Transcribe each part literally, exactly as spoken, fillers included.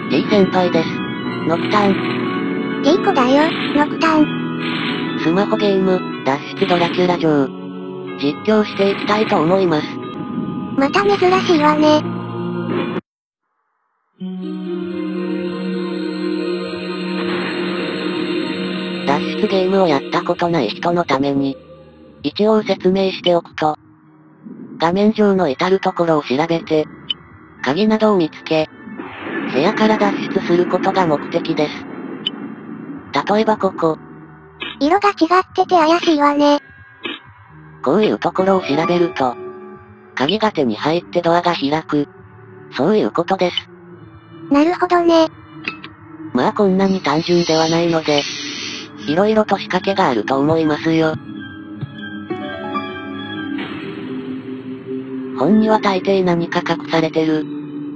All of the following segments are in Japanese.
J 先輩です。ノクターン。 ジェイコだよ、ノクターン。 スマホゲーム、脱出ドラキュラ城。実況していきたいと思います。 また珍しいわね。 脱出ゲームをやったことない人のために、一応説明しておくと、画面上の至るところを調べて、鍵などを見つけ、部屋から脱出することが目的です。例えばここ。 色が違ってて怪しいわね。 こういうところを調べると、鍵が手に入ってドアが開く。そういうことです。 なるほどね。 まあこんなに単純ではないので、色々と仕掛けがあると思いますよ。本には大抵何か隠されてる。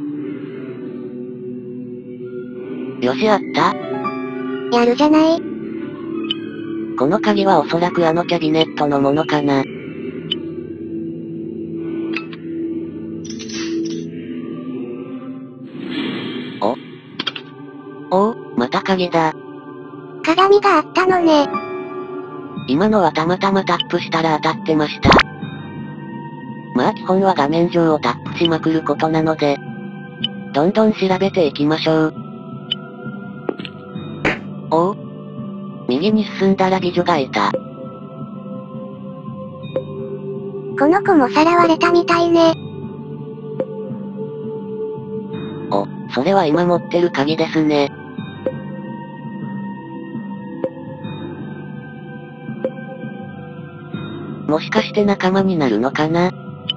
よしあった。 やるじゃない。 この鍵はおそらくあのキャビネットのものかな。おおう、また鍵だ。 鏡があったのね。 今のはたまたまタップしたら当たってました。まあ基本は画面上をタップしまくることなので、どんどん調べていきましょう。おう。右に進んだら美女がいた。 この子もさらわれたみたいね。 お、それは今持ってる鍵ですね。もしかして仲間になるのかな？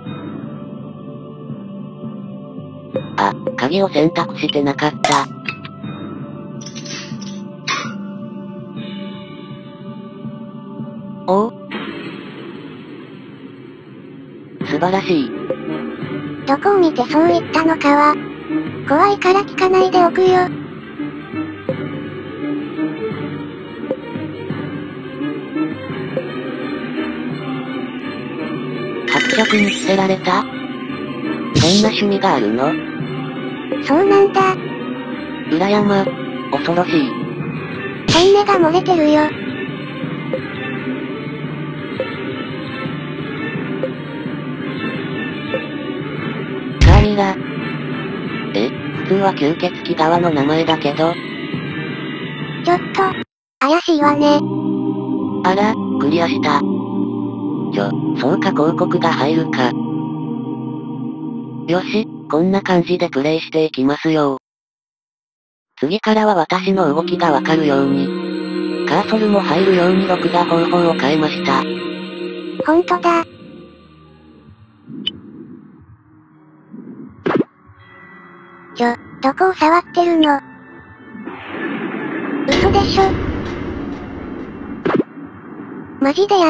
あ、鍵を選択してなかった。おう。素晴らしい。 どこを見てそう言ったのかは、怖いから聞かないでおくよ。 伯爵に捨てられた？そんな趣味があるの？ そうなんだ。 裏山、恐ろしい。 本音が漏れてるよ。 カーミラ。え、普通は吸血鬼側の名前だけど。 ちょっと、怪しいわね。 あら、クリアした。ちょ、そうか広告が入るか。よし、こんな感じでプレイしていきますよ。次からは私の動きがわかるように、カーソルも入るように録画方法を変えました。 ほんとだ。ちょ、どこを触ってるの？嘘でしょ？マジでやった？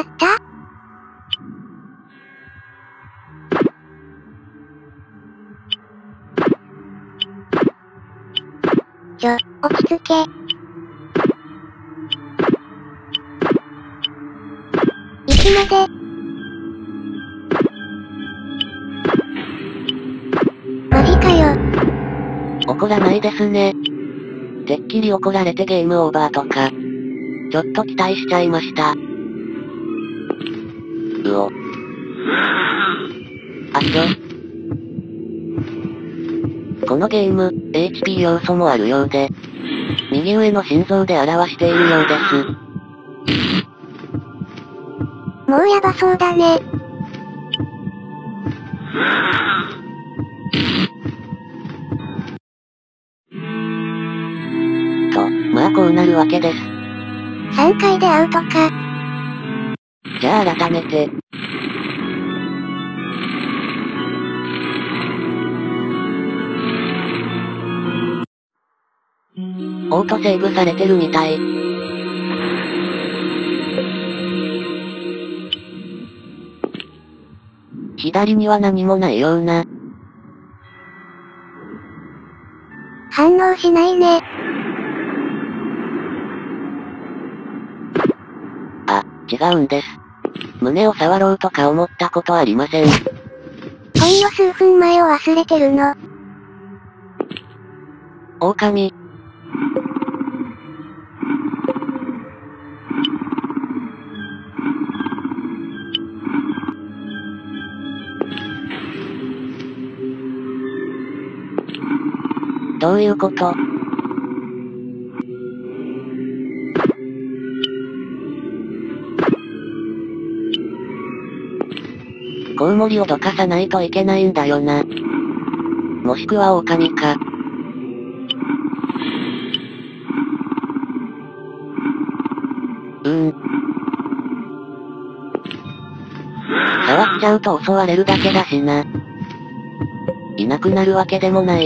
ちょ、落ち着け。いつまで？マジかよ。 怒らないですね。てっきり怒られてゲームオーバーとか、ちょっと期待しちゃいました。うお。あちょ。このゲーム、エイチピー 要素もあるようで、右上の心臓で表しているようです。 もうやばそうだね。 と、まあこうなるわけです。 さんかいでアウトか。 じゃあ改めて。オートセーブされてるみたい。左には何もないような。 反応しないね。 あ、違うんです。胸を触ろうとか思ったことありません。 ほんの数分前を忘れてるの。 狼。どういうこと？コウモリをどかさないといけないんだよな。もしくは狼か。うーん。触っちゃうと襲われるだけだしな。いなくなるわけでもない。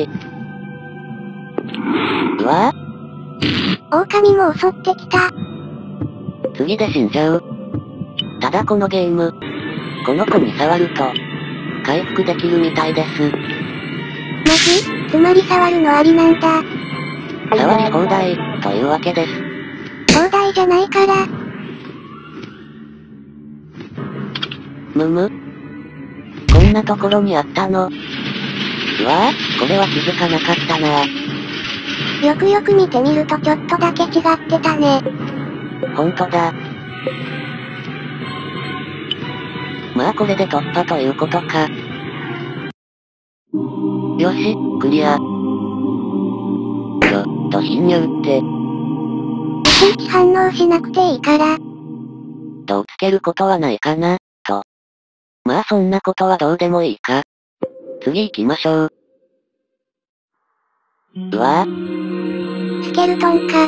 うわぁ？狼も襲ってきた。 次で死んじゃう。ただこのゲーム、この子に触ると、回復できるみたいです。 マジ？つまり触るのありなんだ。 触り放題、というわけです。 放題じゃないから。 むむ。こんなところにあったの。うわぁ、これは気づかなかったな。 よくよく見てみるとちょっとだけ違ってたね。 ほんとだ。まあこれで突破ということか。よし、クリア。ちょっと侵入って。 いちいち反応しなくていいから。 どうつけることはないかな、と。まあそんなことはどうでもいいか。次行きましょう。うわぁ。 スケルトンか。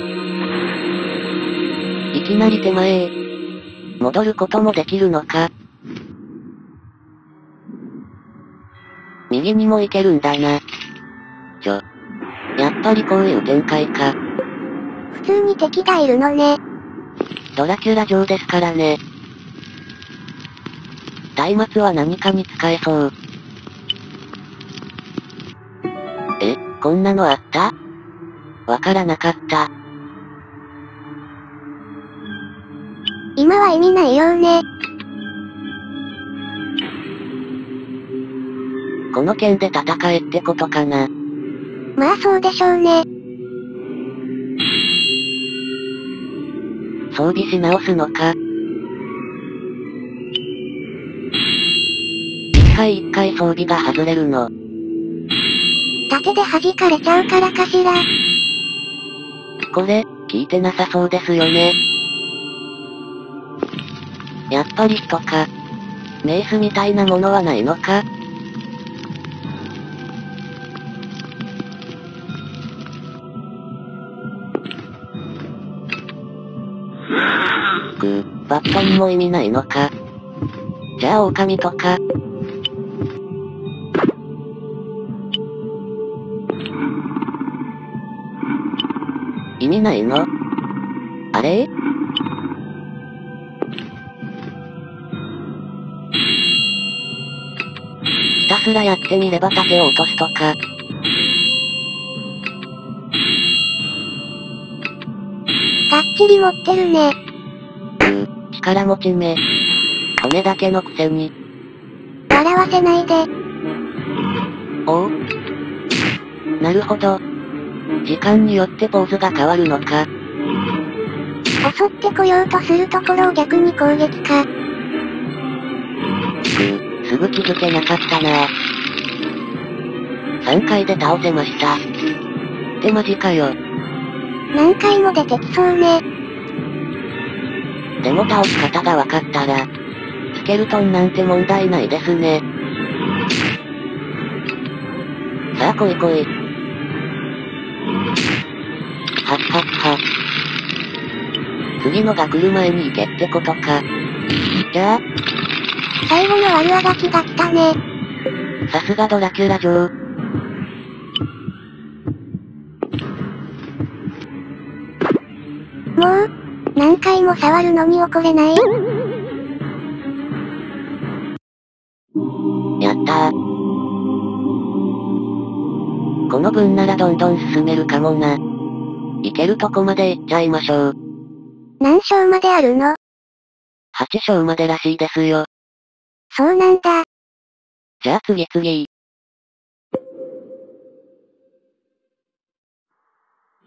いきなり手前へ。戻ることもできるのか。右にも行けるんだな。ちょ。やっぱりこういう展開か。 普通に敵がいるのね。 ドラキュラ城ですからね。松明は何かに使えそう。え、こんなのあった？わからなかった。 今は意味ないようね。 この剣で戦えってことかな。 まあそうでしょうね。 装備し直すのか。一回一回装備が外れるの。 盾で弾かれちゃうからかしら。 これ、効いてなさそうですよね。やっぱり人か。メイスみたいなものはないのか？くー、バットにも意味ないのか。じゃあ狼とか。意味ないの？あれ？ひたすらやってみれば盾を落とすとか。 がっちり持ってるね。 うー、力持ちめ。骨だけのくせに。 笑わせないで。 おお。なるほど。時間によってポーズが変わるのか。 襲ってこようとするところを逆に攻撃か。 くー、すぐ気づけなかったな。さんかいで倒せました。ってマジかよ。 何回も出てきそうね。 でも倒し方がわかったら、スケルトンなんて問題ないですね。さあ来い来い。はっはっは。次のが来る前に行けってことか。じゃあ、 最後の悪あがきが来たね。 さすがドラキュラ城。 もう、何回も触るのに怒れない？ やったー。この分ならどんどん進めるかもな。行けるとこまで行っちゃいましょう。 何章まであるの？ はち章までらしいですよ。 そうなんだ。 じゃあ次々。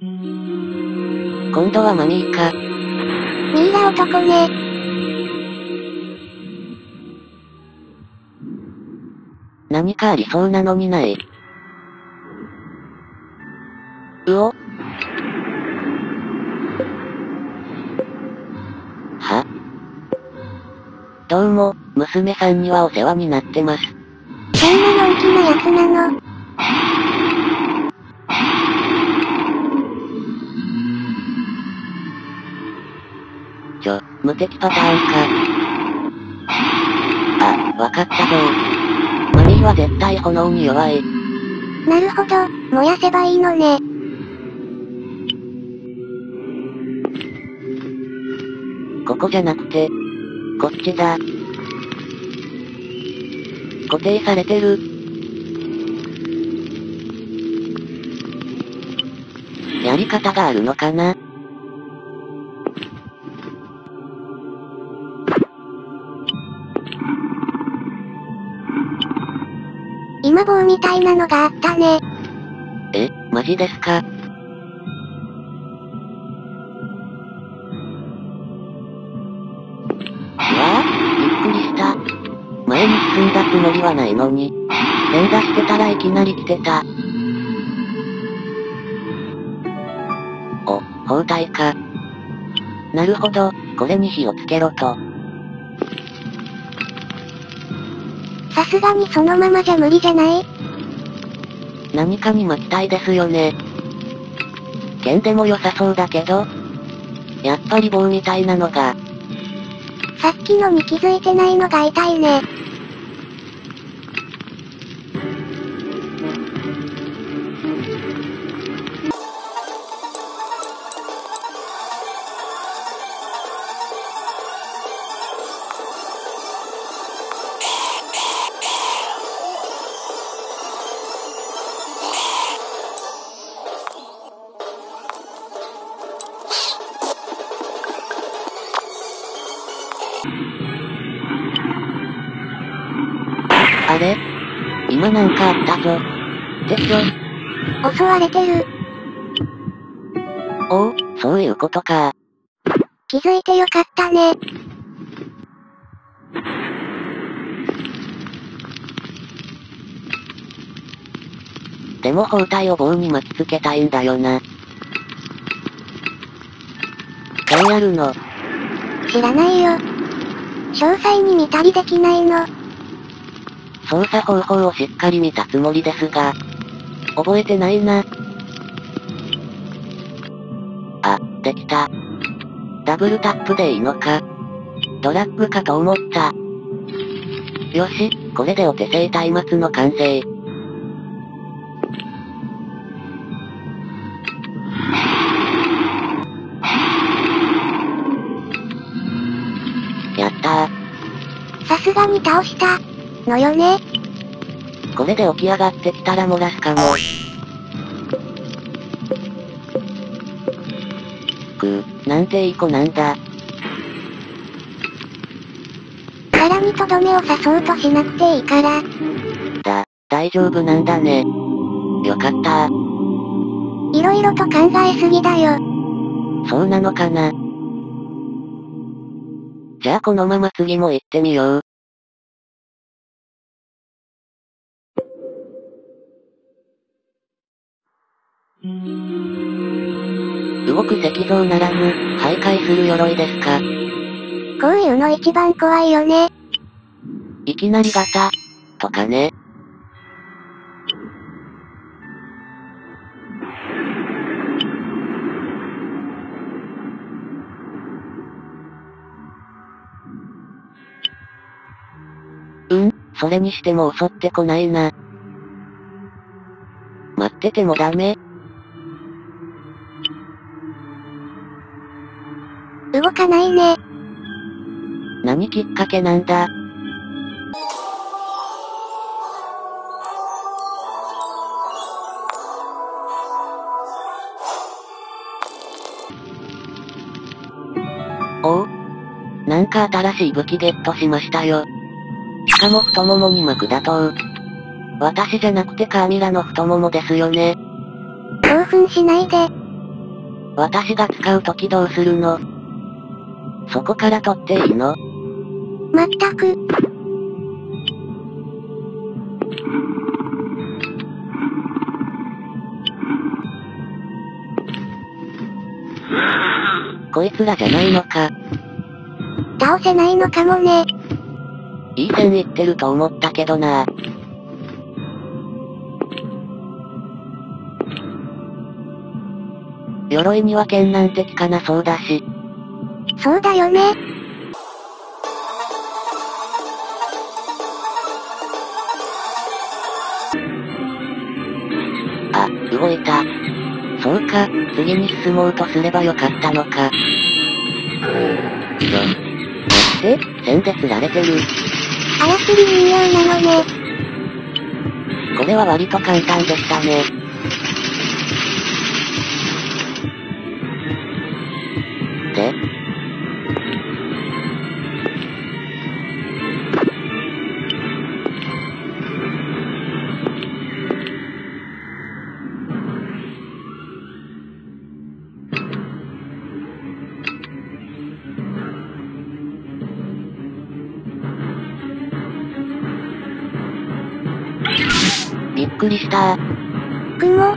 今度はマミーか。 ミイラ男ね。 何かありそうなのにない。うお。は？どうも、娘さんにはお世話になってます。 そんなのんきなやつなの？ ちょ、無敵パターンか。あ、わかったぞ。マミーは絶対炎に弱い。 なるほど、燃やせばいいのね。 ここじゃなくて、こっちだ。固定されてる。やり方があるのかな？ 今棒みたいなのがあったね。 え、マジですか？うわぁ、びっくりした。前に進んだつもりはないのに、連打してたらいきなり来てた。お、包帯か。なるほど、これに火をつけろと。 さすがにそのままじゃ無理じゃない？ 何かに巻きたいですよね。剣でも良さそうだけど、やっぱり棒みたいなのが。 さっきのに気づいてないのが痛いね。 あれ？今なんかあったぞ。てちょ。 襲われてる。 おお、そういうことか。 気づいてよかったね。 でも包帯を棒に巻きつけたいんだよな。どうやるの？ 知らないよ。詳細に見たりできないの。 操作方法をしっかり見たつもりですが、覚えてないな。あ、できた。ダブルタップでいいのか。ドラッグかと思った。よし、これでお手製松明の完成。やったー。 さすがに倒したのよね。 これで起き上がってきたら漏らすかも。くー、なんていい子なんだ。 さらにとどめを刺そうとしなくていいから。 だ、大丈夫なんだね。よかったー。 いろいろと考えすぎだよ。 そうなのかな。じゃあこのまま次も行ってみよう。動く石像ならぬ、徘徊する鎧ですか。 こういうの一番怖いよね。 いきなりガタ、とかね。うん、それにしても襲ってこないな。待っててもダメ？ 動かないね。 何きっかけなんだ？おお。なんか新しい武器ゲットしましたよ。しかも太ももに巻くだと。私じゃなくてカーミラの太ももですよね。 興奮しないで。 私が使うときどうするの？そこから取っていいの？ まったく。 こいつらじゃないのか。 倒せないのかもね。 いい線いってると思ったけどな。鎧には剣なんて効かなそうだし。 そうだよね。 あ、動いた。そうか、次に進もうとすればよかったのか。ちょ。待って、線で釣られてる。 操り人形なのね。 これは割と簡単でしたね。で？びっくりしたー。 雲？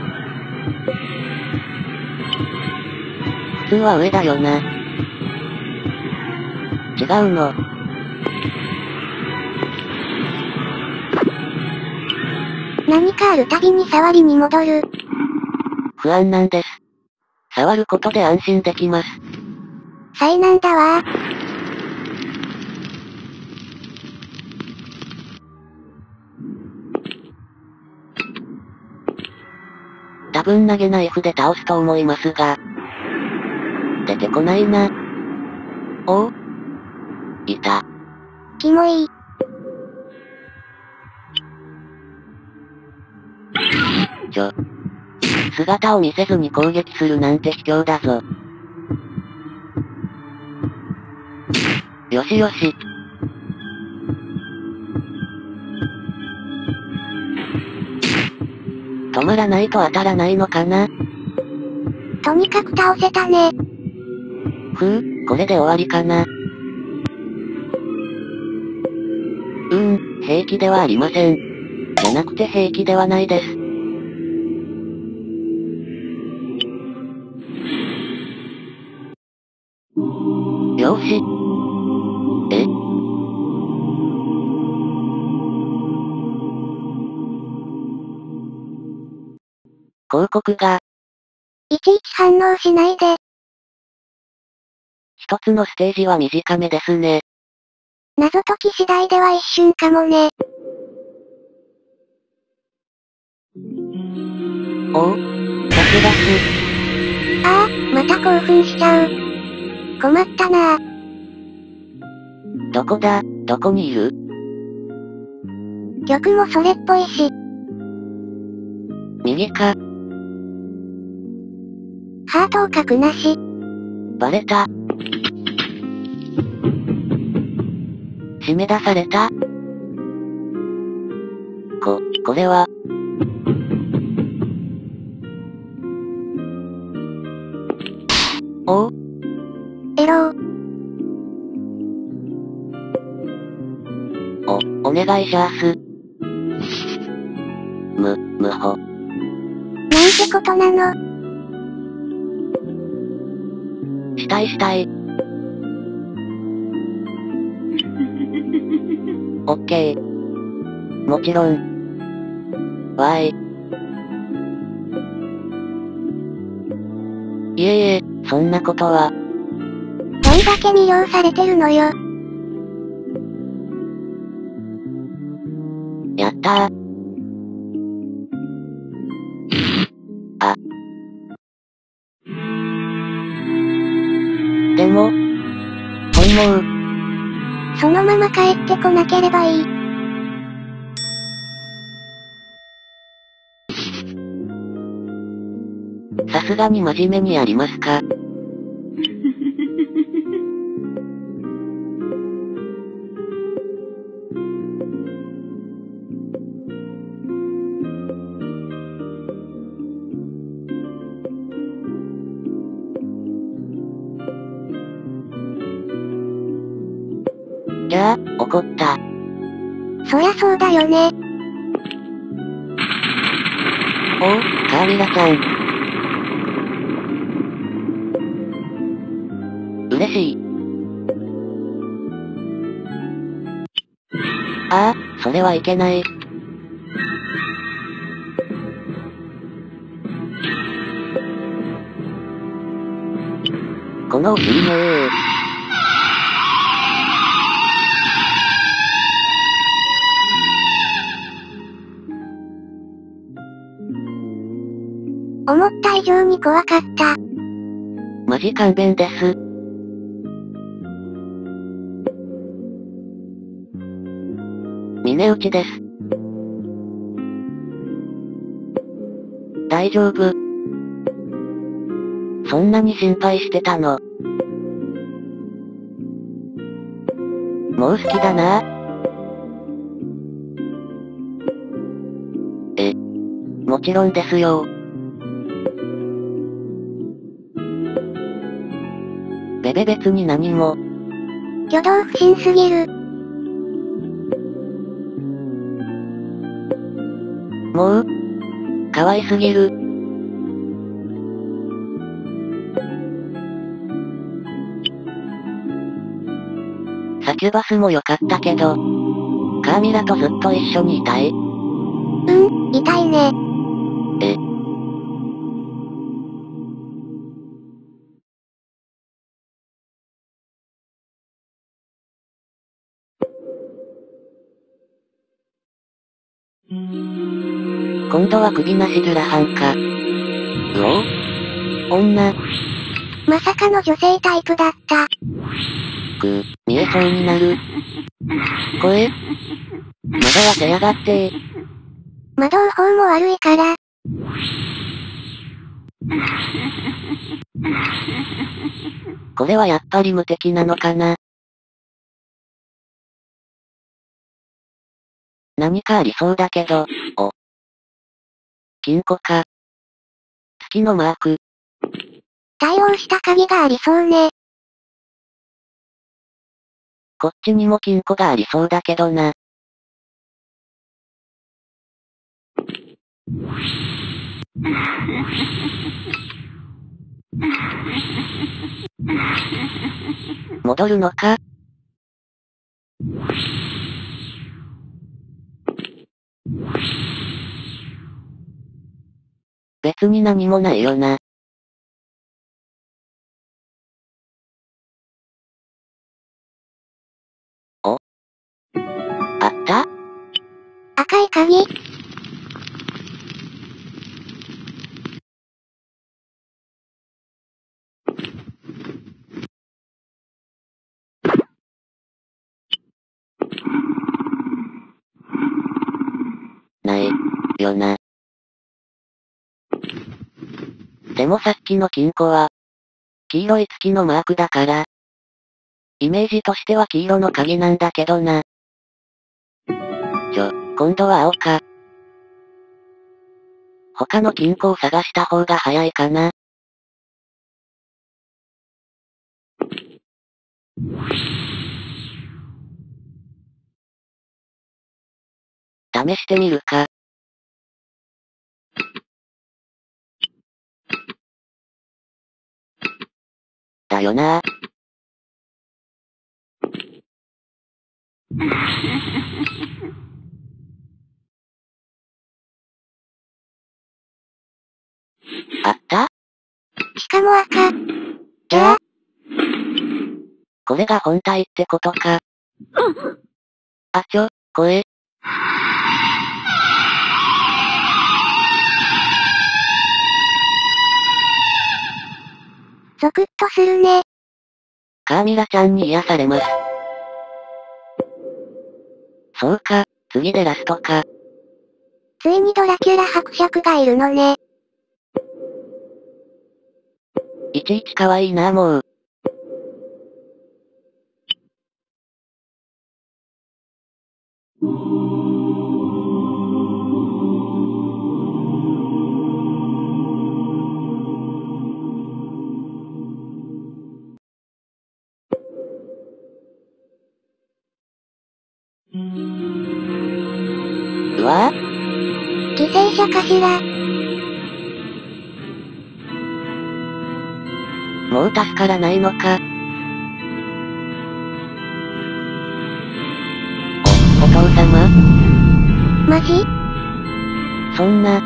普通は上だよな。違うの。 何かあるたびに触りに戻る。 不安なんです。触ることで安心できます。 災難だわー。 多分投げナイフで倒すと思いますが。出てこないな。おお？いた。 キモい。 ちょ。姿を見せずに攻撃するなんて卑怯だぞ。よしよし。止まらないと当たらないのかな？ とにかく倒せたね。 ふう、これで終わりかな。うーん、平気ではありません。じゃなくて平気ではないです。よーし。え？広告が。 いちいち反応しないで。 一つのステージは短めですね。 謎解き次第では一瞬かもね。 おお？さすがす。 ああ、また興奮しちゃう。困ったなぁ。 どこだ？どこにいる？ 玉もそれっぽいし。 右か。 ハートを書くなし。 バレた。締め出された？こ、これは。おう？ エロー。 お、お願いしゃーす。む、むほ。 なんてことなの？ したいしたい。オッケー。もちろん。わーい。いえいえ、そんなことは。 どんだけ魅了されてるのよ。 やったー。あ。でも、本望。 そのまま帰ってこなければいい。 さすがに真面目にやりますか。 じゃあ、怒った。 そりゃそうだよね。 おう、カーミラちゃん。嬉しい。ああ、それはいけない。このお尻ねー。 思った以上に怖かった。 マジ勘弁です。峰打ちです。大丈夫。そんなに心配してたの。もう好きだな。え、もちろんですよ。ベベ別に何も。 挙動不審すぎる。 もう可愛すぎる。サキュバスも良かったけど、カーミラとずっと一緒にいたい。 うん、痛いね。 え。今度は首なしデュラハンか。うお女。 まさかの女性タイプだった。 くー、見えそうになる。声窓は出やがってー。 窓う方も悪いから。 これはやっぱり無敵なのかな。何かありそうだけど、お。金庫か。月のマーク。 対応した鍵がありそうね。 こっちにも金庫がありそうだけどな。戻るのか？別に何もないよな。お？あった？ 赤い鍵。 ない。よな。でもさっきの金庫は、黄色い月のマークだから、イメージとしては黄色の鍵なんだけどな。ちょ、今度は青か。他の金庫を探した方が早いかな。試してみるか。だよな。あった？ しかも赤。 じゃあ、これが本体ってことか。あちょ、声。 ゾクッとするね。 カーミラちゃんに癒されます。そうか、次でラストか。 ついにドラキュラ伯爵がいるのね。 いちいち可愛いなもう。 停車かしら。 もう助からないのか。お、お父様？ マジ？ そんな。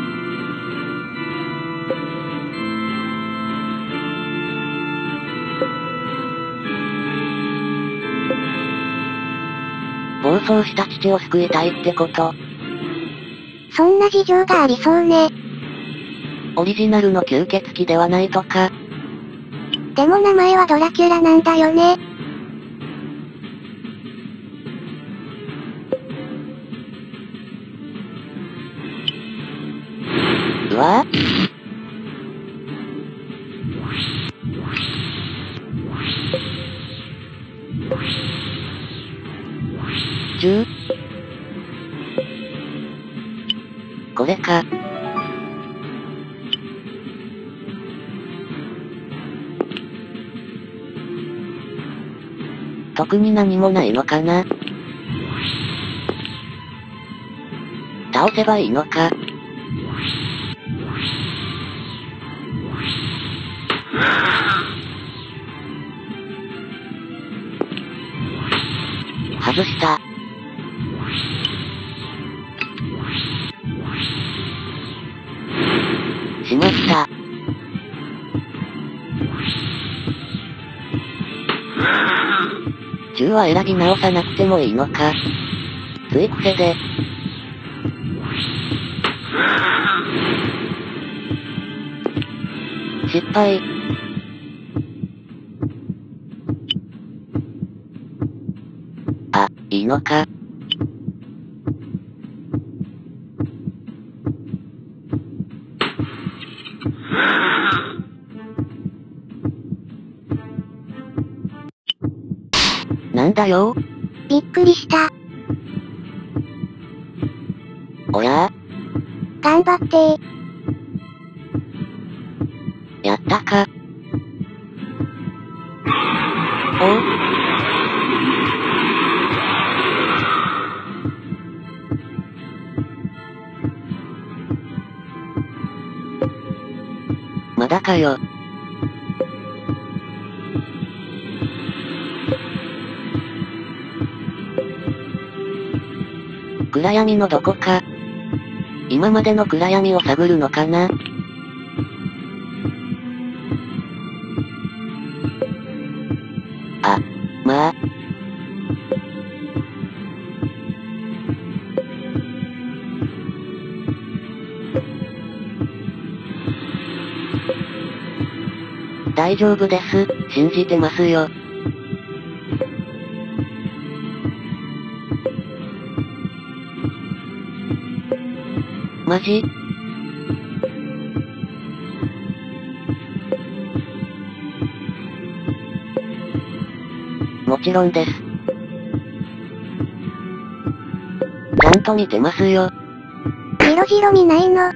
暴走した父を救いたいってこと？ そんな事情がありそうね。 オリジナルの吸血鬼ではないとか。 でも名前はドラキュラなんだよね。 うわぁ？じゅう？これか。特に何もないのかな。倒せばいいのか。外した。しまった。銃は選び直さなくてもいいのか。つい癖で。失敗。あ、いいのか。なんだよ。 びっくりした。 おや？ 頑張ってー。 やったか。おう？まだかよ。暗闇のどこか。今までの暗闇を探るのかな。あ、まあ。大丈夫です。信じてますよ。マジ？もちろんです。ちゃんと見てますよ。 ジロジロ見ないの？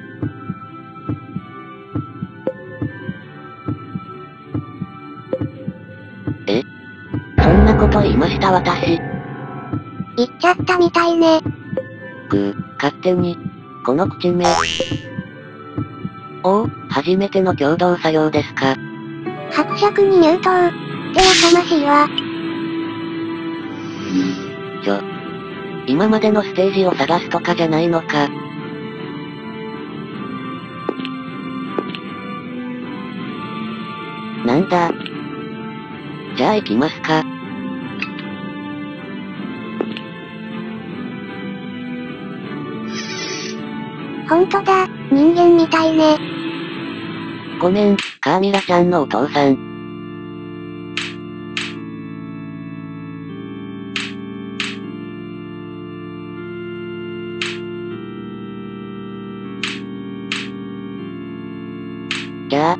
え？そんなこと言いました私。 言っちゃったみたいね。 ぐー、勝手に。この口目。おお、初めての共同作業ですか。 伯爵に入刀。ってやかましいわ。 ちょ。今までのステージを探すとかじゃないのか。なんだ。じゃあ行きますか。 ほんとだ、人間みたいね。 ごめん、カーミラちゃんのお父さん。じゃあ。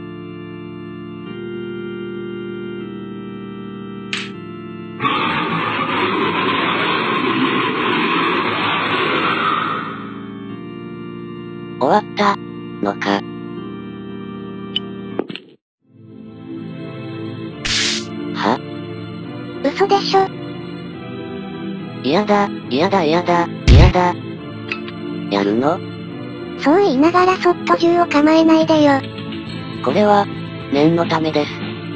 終わった、のか。は？ 嘘でしょ。 嫌だ、嫌だ嫌だ、嫌だ。やるの？ そう言いながらそっと銃を構えないでよ。 これは、念のためです。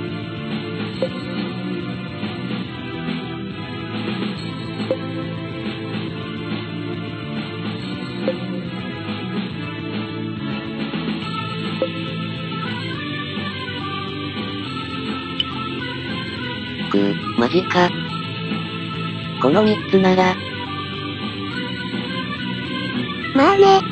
くぅ、マジか。このみっつなら。 まあね。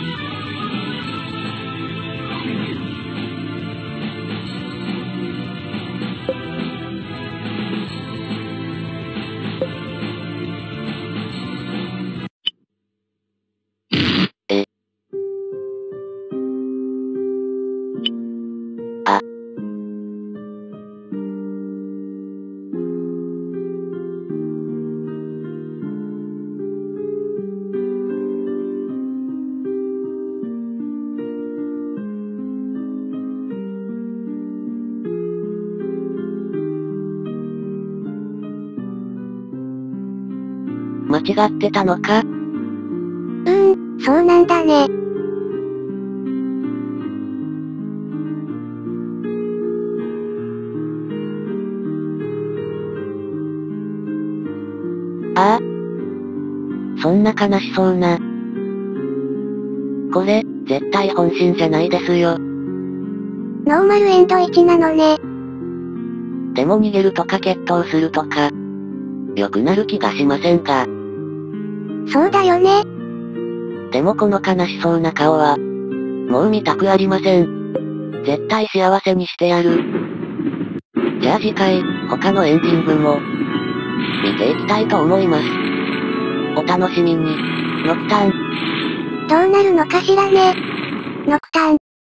え。あ。間違ってたのか？ うーん、そうなんだね。 ああ。そんな悲しそうな。これ、絶対本心じゃないですよ。 ノーマルエンドいちなのね。 でも逃げるとか決闘するとか、良くなる気がしませんか？ そうだよね。 でもこの悲しそうな顔は、もう見たくありません。絶対幸せにしてやる。じゃあ次回、他のエンディングも、見ていきたいと思います。お楽しみに。ノクターン。 どうなるのかしらね。ノクターン。